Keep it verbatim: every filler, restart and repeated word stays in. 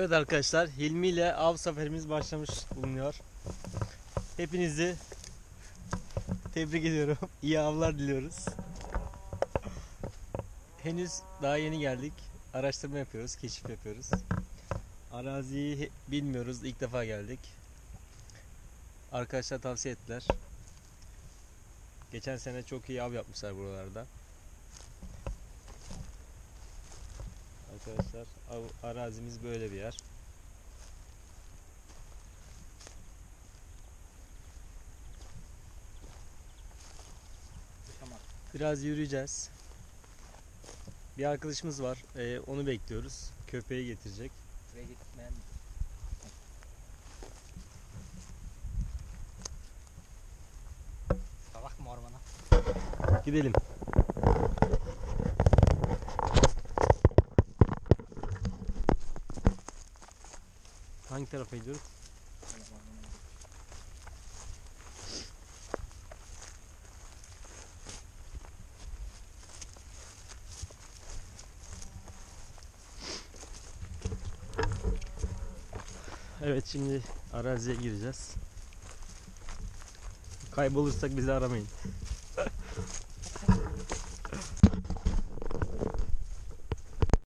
Evet arkadaşlar, Hilmi ile av seferimiz başlamış bulunuyor. Hepinizi tebrik ediyorum. İyi avlar diliyoruz. Henüz daha yeni geldik. Araştırma yapıyoruz, keşif yapıyoruz. Araziyi bilmiyoruz, ilk defa geldik. Arkadaşlar tavsiye ettiler. Geçen sene çok iyi av yapmışlar buralarda. Arkadaşlar av, arazimiz böyle bir yer. Biraz yürüyeceğiz. Bir arkadaşımız var. Ee, onu bekliyoruz. Köpeği getirecek. Ve gitmeyen Salak mı ormana? Gidelim. Hangi tarafa gidiyoruz? Evet, şimdi araziye gireceğiz. Kaybolursak bizi aramayın.